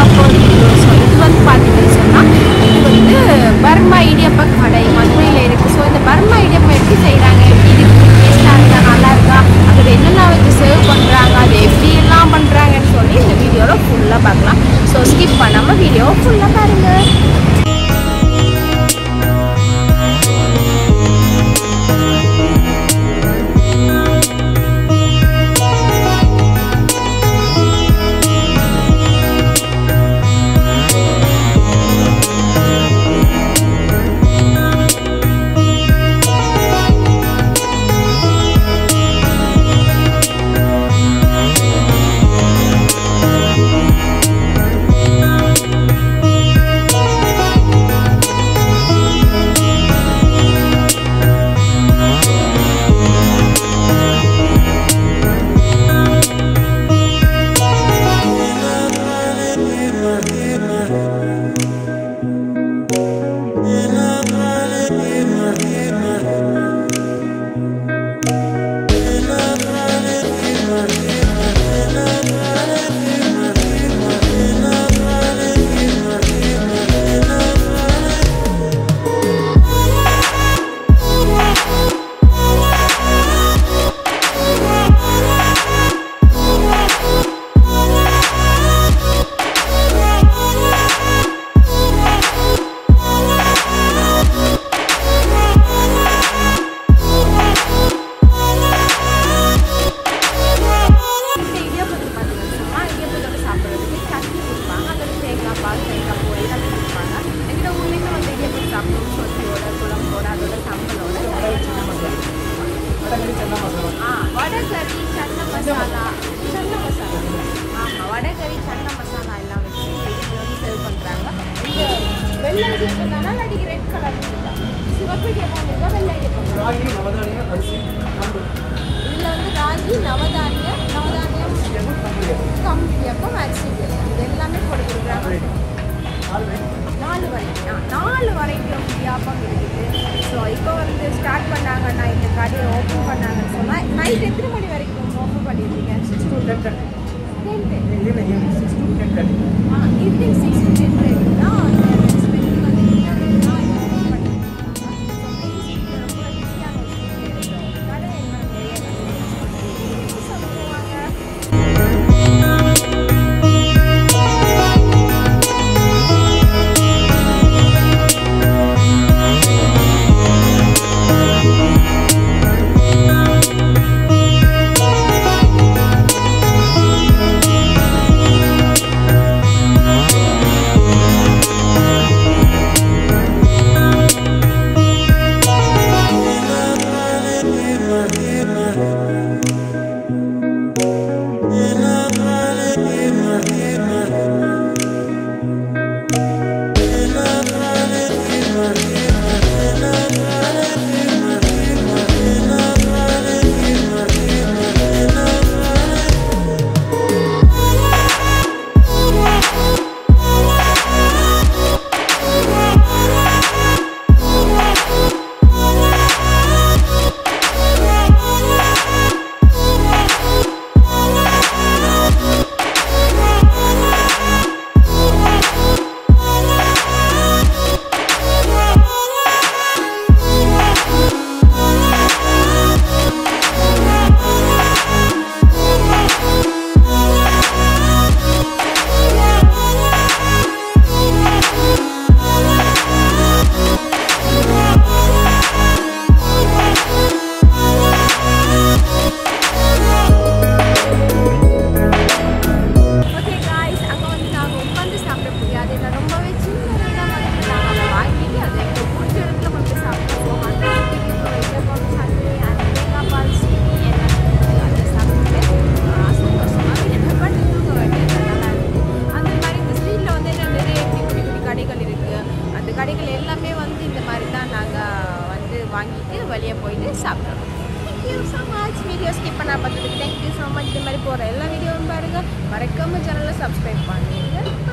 for you. So இது வந்து பாத்தீங்கன்னு சொன்னா இது வந்து பர்மா இடியப்ப கடை மதுரையில இருக்கு. ஸோ இந்த பர்மா இடியப்பம் எப்படி செய்யறாங்க, எப்படி இருக்கு, டேஸ்டா இருக்கா, நல்லா இருக்கா, அது என்னெல்லாம் வச்சு சர்வ் பண்றாங்க, அது எப்படி எல்லாம் பண்றாங்கன்னு சொல்லி இந்த வீடியோல ஃபுல்லா பார்க்கலாம். ஸோ ஸ்கிப் பண்ணாம வீடியோ ஃபுல்லா பாருங்க. வடகறி சன்ன மசாலா வடகறி சன்ன மசாலா எல்லாம் வச்சு வந்து சர்வ் பண்ணுறாங்க. இந்த வெள்ளை இடியப்பம் அடிக்க ரெட் கலர் சிவப்பு இடியப்பம் வெள்ளை இடியப்பம். இதில் வந்து ராகி நவதானியம் கம்பியப்பம் அரிசி இது எல்லாமே போட்டு கொடுக்குறாங்க. 4 வரைக்கும் இடியாப்பம் இருக்குது. ஸோ இப்போ வந்து ஸ்டார்ட் பண்ணாங்கன்னா இந்த கடையை ஓப்பன் பண்ணாங்கன்னு சொன்னால் நைட் எத்தனை மணி வரைக்கும் ஓப்பன் பண்ணியிருக்கீங்க? 6 to 10:30. Evening 6 to 10:30. Evening 6 to 10:30 தான் வாங்கிட்டு வெளியே போயிட்டு சாப்பிட்றோம். Thank you so much. Video skip பண்ண பார்த்ததுக்கு தேங்க்யூ ஸோ மச். இது மாதிரி போகிற எல்லா வீடியோவும் பாருங்கள். மறக்காமல் சேனலை சப்ஸ்கிரைப் பண்ணுங்கள்.